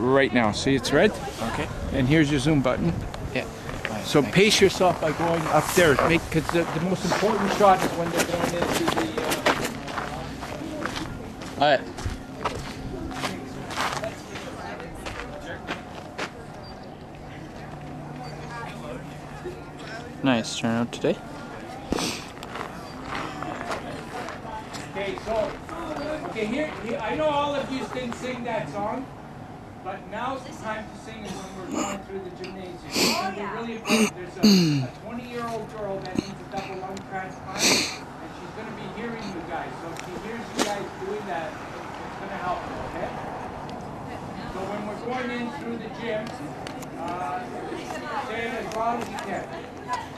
right now. See, it's red. Okay. And here's your zoom button. Yeah. Right, So thanks. pace yourself by going up there. Because the most important shot is when they're going into the. All right. Nice turnout today. Okay, so here, I know all of you didn't sing that song, but now's the time to sing it when we're going through the gymnasium. It's going to be really important. There's a 20-year-old girl that needs a double lung transplant, and she's going to be hearing you guys. So if she hears you guys doing that, it's going to help her, okay? So when we're going in through the gym, say it as loud as you can.